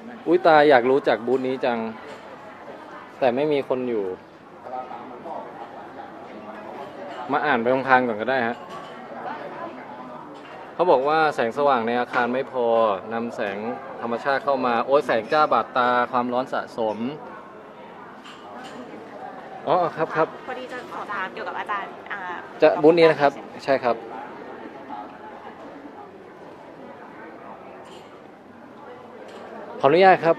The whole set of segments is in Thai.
อุ้ยตายอยากรู้จักบูธนี้จังแต่ไม่มีคนอยู่มาอ่านไปพลางๆก่อนก็ได้ฮะเขาบอกว่าแสงสว่างในอาคารไม่พอนำแสงธรรมชาติเข้ามาโอ้ยแสงจ้าบาดตาความร้อนสะสมอ๋อครับครับพอดีจะสอบถามเกี่ยวกับอาจารย์จะบูธนี้นะครับใช่ครับขออนุญาตครับ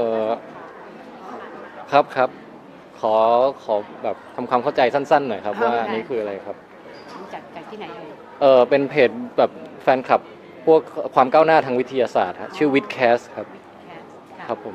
ครับครับขอแบบทำความเข้าใจสั้นๆหน่อยครับว่านี่คืออะไรครับจากที่ไหนเป็นเพจแบบแฟนคลับพวกความก้าวหน้าทางวิทยาศาสตร์ชื่อวิดแคสครับครับผม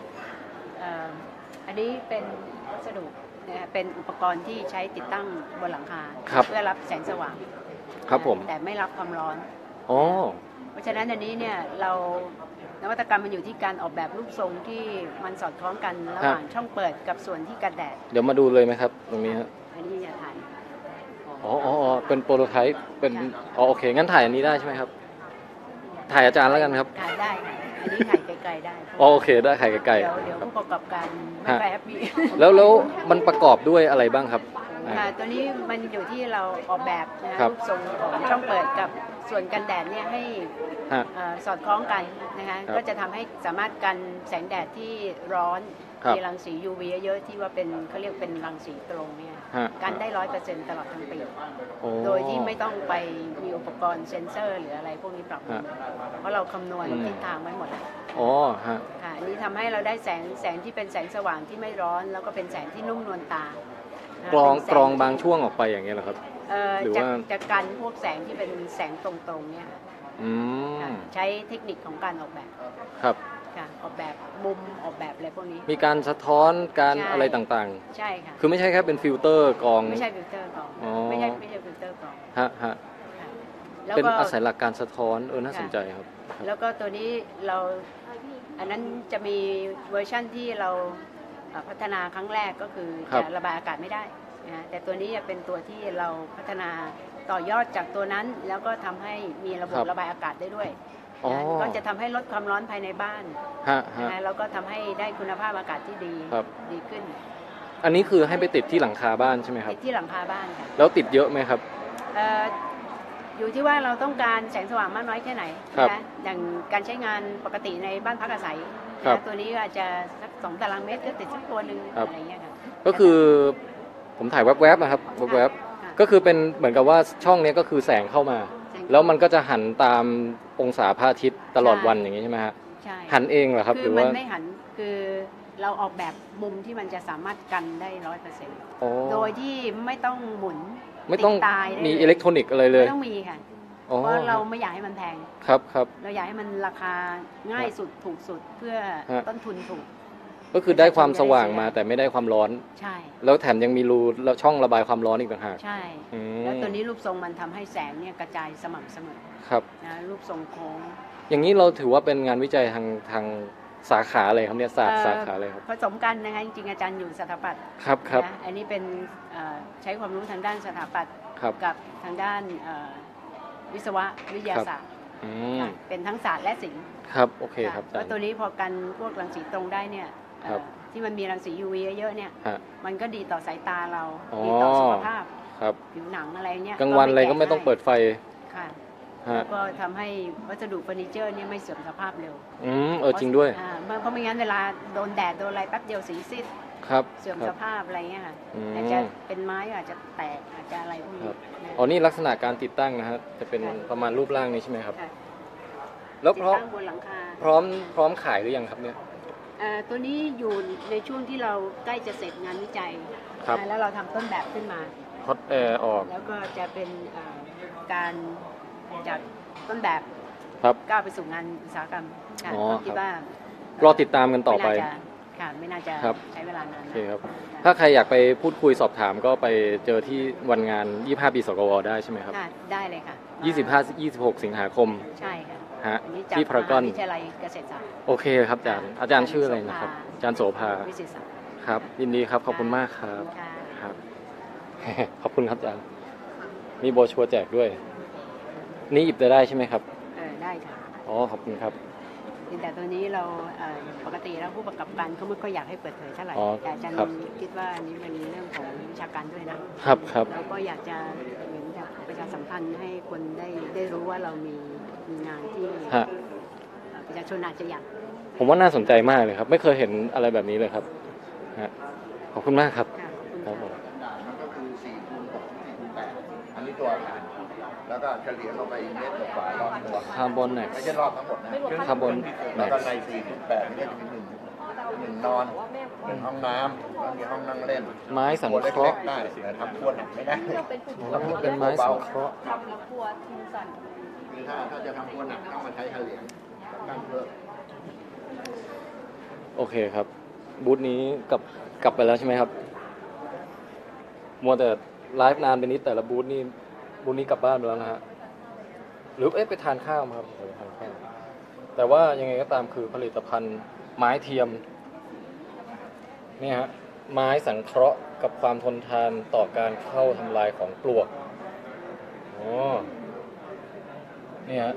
อันนี้เป็นวัสดุเป็นอุปกรณ์ที่ใช้ติดตั้งบนหลังคาเพื่อรับแสงสว่างครับผมแต่ไม่รับความร้อนอ๋อเพราะฉะนั้นอันนี้เนี่ยเรานวัตกรรมมันอยู่ที่การออกแบบรูปทรงที่มันสอดคล้องกันระหว่างช่องเปิดกับส่วนที่กันแดดเดี๋ยวมาดูเลยไหมครับตรงนี้ฮะอันนี้อย่าถ่ายอ๋อเป็นโปรโตไทป์เป็นโอเคงั้นถ่ายอันนี้ได้ใช่ไหมครับถ่ายอาจารย์แล้วกันครับถ่ายได้อันนี้ถ่ายไกลๆได้โอเคได้ถ่ายไกลๆเดี๋ยวผู้ประกอบการไม่ค่อยแฮปปี้แล้วมันประกอบด้วยอะไรบ้างครับตัวนี้มันอยู่ที่เราออกแบบนะรูปทรงของช่องเปิดกับส่วนกันแดดเนี่ยให้สอดคล้องกันนะคะก็จะทำให้สามารถกันแสงแดดที่ร้อนมีรังสี UV เยอะๆที่ว่าเป็นเขาเรียกเป็นรังสีตรงเนี่ยกันได้ 100% ตลอดทั้งปีโดยที่ไม่ต้องไปมีอุปกรณ์เซ็นเซอร์หรืออะไรพวกนี้ปรับเพราะเราคำนวณทิศทางไว้หมดแล้วค่ะอันนี้ทำให้เราได้แสงที่เป็นแสงสว่างที่ไม่ร้อนแล้วก็เป็นแสงที่นุ่มนวลตากรองบางช่วงออกไปอย่างเงี้ยเหรอครับหรือว่าจะกันพวกแสงที่เป็นแสงตรงๆเนี่ยใช้เทคนิคของการออกแบบครับออกแบบมุมออกแบบอะไรพวกนี้มีการสะท้อนการอะไรต่างๆใช่ค่ะคือไม่ใช่แค่เป็นฟิลเตอร์กรองไม่ใช่ฟิลเตอร์กรองไม่ใช่ฟิลเตอร์กรองฮะเป็นอาศัยหลักการสะท้อนน่าสนใจครับแล้วก็ตัวนี้เราอันนั้นจะมีเวอร์ชั่นที่เราพัฒนาครั้งแรกก็คือจะระบายอากาศไม่ได้นะแต่ตัวนี้จะเป็นตัวที่เราพัฒนาต่อยอดจากตัวนั้นแล้วก็ทำให้มีระบบระบายอากาศได้ด้วยก็จะทำให้ลดความร้อนภายในบ้านนะแล้วก็ทำให้ได้คุณภาพอากาศที่ดีขึ้นอันนี้คือให้ไปติดที่หลังคาบ้านใช่ไหมครับติดที่หลังคาบ้านค่ะแล้วติดเยอะไหมครับอยู่ที่ว่าเราต้องการแสงสว่างมากน้อยแค่ไหนนะอย่างการใช้งานปกติในบ้านพักอาศัยตัวนี้อาจจะสัก2 ตารางเมตรก็ติดสักตัวหนึ่งอะไรเงี้ยค่ะก็คือผมถ่ายแวบๆนะครับแวบๆก็คือเป็นเหมือนกับว่าช่องนี้ก็คือแสงเข้ามาแล้วมันก็จะหันตามองศาพระอาทิตย์ตลอดวันอย่างนี้ใช่ไหมฮะใช่หันเองเหรอครับหรือว่ามันไม่หันคือเราออกแบบมุมที่มันจะสามารถกันได้ 100%โดยที่ไม่ต้องหมุนไม่ต้องมีอิเล็กทรอนิกส์อะไรเลยไม่ต้องมีค่ะเพราะเราไม่อยากให้มันแพงครับเราอยากให้มันราคาง่ายสุดถูกสุดเพื่อต้นทุนถูกก็คือได้ความสว่างมาแต่ไม่ได้ความร้อนใช่แล้วแถมยังมีรูแล้วช่องระบายความร้อนอีกต่างหากใช่แล้วตัวนี้รูปทรงมันทำให้แสงเนี่ยกระจายสม่ำเสมอครับนะรูปทรงโค้งอย่างนี้เราถือว่าเป็นงานวิจัยทางสาขาอะไรครับเนี่ยศาสตร์สาขาอะไรครับผสมกันนะคะจริงๆอาจารย์อยู่สถาปัตย์ครับอันนี้เป็นใช้ความรู้ทางด้านสถาปัตย์กับทางด้านวิศวะวิทยาศาสตร์เป็นทั้งศาสตร์และศิลป์ครับโอเคครับแล้วตัวนี้พอกันพวกรังสีตรงได้เนี่ยที่มันมีรังสี UV เยอะๆเนี่ยมันก็ดีต่อสายตาเราดีต่อสุขภาพผิวหนังอะไรเนี่ยกลางวันอะไรก็ไม่ต้องเปิดไฟค่ะแล้วก็ทำให้วัสดุเฟอร์นิเจอร์เนี่ยไม่เสื่อมสภาพเร็วจริงด้วยเพราะไม่งั้นเวลาโดนแดดโดนอะไรแป๊บเดียวสีซีดเสื่อมสภาพอะไรเงี้ยค่ะอาจจะเป็นไม้อาจจะแตกอาจจะอะไรพวกนี้นี่ลักษณะการติดตั้งนะฮะจะเป็นประมาณรูปร่างนี้ใช่ไหมครับแล้วพร้อมขายหรือยังครับเนี่ยตัวนี้อยู่ในช่วงที่เราใกล้จะเสร็จงานวิจัยแล้วเราทำต้นแบบขึ้นมาฮอตแอร์ออกแล้วก็จะเป็นการจัดต้นแบบก้าวไปสู่งานอุตสาหกรรมคิดว่ารอติดตามกันต่อไปค่ะไม่น่าจะใช้เวลานานครับถ้าใครอยากไปพูดคุยสอบถามก็ไปเจอที่วันงาน25 ปีสกวได้ใช่ไหมครับได้เลยค่ะ 25-26 สิงหาคมใช่ค่ะที่พารากอนวิทยาลัยเกษตรศาสตร์โอเคครับอาจารย์ชื่ออะไรนะครับอาจารย์โสภาครับยินดีครับขอบคุณมากครับขอบคุณครับอาจารย์มีโบชัวแจกด้วยนี่หยิบจะได้ใช่ไหมครับได้ค่ะขอบคุณครับแต่ตัวนี้เราปกติแล้วผู้ประกอบการเขาไม่ค่อยอยากให้เปิดเผยเท่าไหร่แต่อาจารย์คิดว่านี้เป็นเรื่องของวิชาการด้วยนะครับเราก็อยากจะเหมือนกับประชาสัมพันธ์ให้คนได้รู้ว่าเรามีงานที่ประชาชนอาจจะอยากผมว่าน่าสนใจมากเลยครับไม่เคยเห็นอะไรแบบนี้เลยครับขอบคุณมากครับครับผมก็คือ4 คูณ 6 4 คูณ 8อันนี้ตัวอาคารแล้วก็เฉลี่ยเข้าไปเมตรกว่ารอบตัวคาร์บอนเนี่ยไม่ใช่รอบทั้งหมดนะคาร์บอนแล้วก็ใน4 คูณ 8นี่จะมี1นอน1ห้องน้ำแล้วมีห้องนั่งเล่นไม้สังเคราะห์ได้แต่ทำครัวหนักไม่ได้เป็นไม้สังเคราะห์ทำแล้วครัวทิ้งสั่นคือถ้าจะทำครัวหนักต้องมาใช้เฉลี่ยการเพิ่มโอเคครับบูธนี้กลับไปแล้วใช่ไหมครับมัวแต่ไลฟ์นานไปนิดแต่ละบูธนี้กลับบ้านไปแล้วนะฮะหรือไปทานข้าวครับไปทานข้าวแต่ว่ายังไงก็ตามคือผลิตภัณฑ์ไม้เทียมนี่ฮะไม้สังเคราะห์กับความทนทานต่อการเข้าทำลายของปลวกนี่ฮะ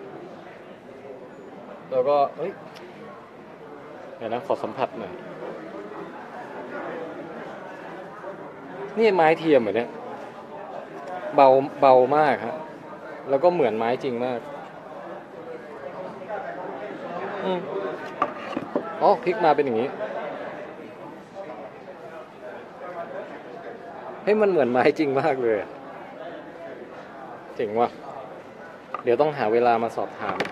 แล้วก็เดี๋ยวนะขอสัมผัสหน่อยนี่ไม้เทียมเหมือนเนี้ยเบามากฮะแล้วก็เหมือนไม้จริงมากพลิกมาเป็นอย่างนี้มันเหมือนไม้จริงมากเลยเจ๋งว่ะเดี๋ยวต้องหาเวลามาสอบถาม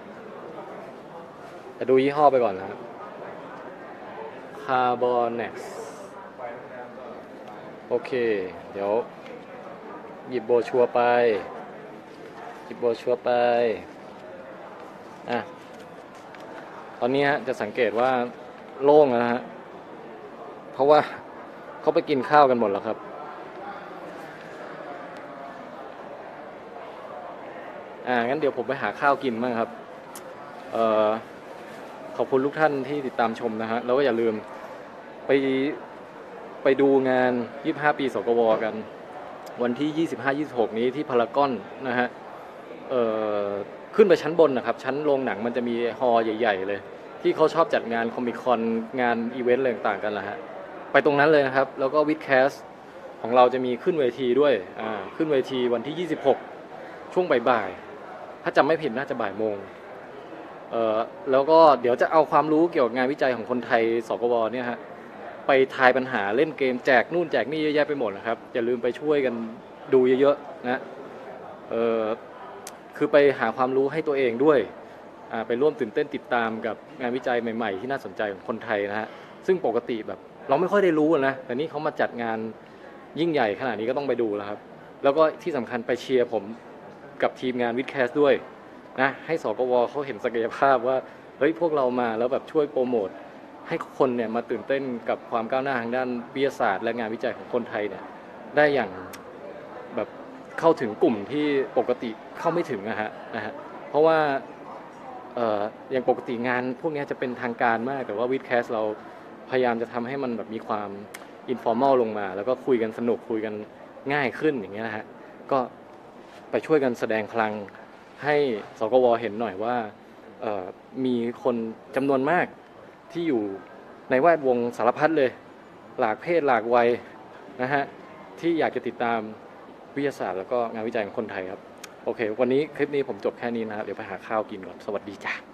แต่ดูยี่ห้อไปก่อนนะCarbonex โอเคเดี๋ยวหยิบโบชัวไปตอนนี้ฮะจะสังเกตว่าโล่งแล้วฮะเพราะว่าเขาไปกินข้าวกันหมดแล้วครับงั้นเดี๋ยวผมไปหาข้าวกินบ้างครับขอบคุณทุกท่านที่ติดตามชมนะฮะแล้วก็อย่าลืมไปดูงาน25 ปีสกวกันวันที่ 25-26 นี้ที่พารากอนนะฮะขึ้นไปชั้นบนนะครับชั้นโรงหนังมันจะมีฮอลล์ใหญ่ๆเลยที่เขาชอบจัดงานคอมิคอนงานอีเวนต์อะไรต่างๆกันนะฮะไปตรงนั้นเลยนะครับแล้วก็วิดแคสของเราจะมีขึ้นเวทีด้วยขึ้นเวทีวันที่ 26 ช่วงบ่ายๆถ้าจำไม่ผิดน่าจะบ่ายโมงแล้วก็เดี๋ยวจะเอาความรู้เกี่ยวกับงานวิจัยของคนไทยสกวเนี่ยฮะไปทายปัญหาเล่นเกมแจกนู่นแจกนี่เยอะแยะไปหมดนะครับอย่าลืมไปช่วยกันดูเยอะๆนะคือไปหาความรู้ให้ตัวเองด้วยไปร่วมตื่นเต้นติดตามกับงานวิจัยใหม่ๆที่น่าสนใจของคนไทยนะฮะซึ่งปกติแบบเราไม่ค่อยได้รู้นะแต่นี่เขามาจัดงานยิ่งใหญ่ขนาดนี้ก็ต้องไปดูแล้วครับแล้วก็ที่สำคัญไปเชียร์ผมกับทีมงานวิดแคสด้วยนะให้สกวเขาเห็นศักยภาพว่าเฮ้ยพวกเรามาแล้วแบบช่วยโปรโมทให้คนเนี่ยมาตื่นเต้นกับความก้าวหน้าทางด้านวิทยาศาสตร์และงานวิจัยของคนไทยเนี่ยได้อย่างแบบเข้าถึงกลุ่มที่ปกติเข้าไม่ถึงนะฮะเพราะว่าอย่างปกติงานพวกนี้จะเป็นทางการมากแต่ว่าวิดแคสเราพยายามจะทำให้มันแบบมีความอินฟอร์มัลลงมาแล้วก็คุยกันสนุกคุยกันง่ายขึ้นอย่างเงี้ยนะฮะก็ไปช่วยกันแสดงพลังให้สกวเห็นหน่อยว่ามีคนจำนวนมากที่อยู่ในแวดวงสารพัดเลยหลากเพศหลากวัยนะฮะที่อยากจะติดตามวิทยาศาสตร์แล้วก็งานวิจัยของคนไทยครับโอเควันนี้คลิปนี้ผมจบแค่นี้นะครับเดี๋ยวไปหาข้าวกินก่อนสวัสดีจ้า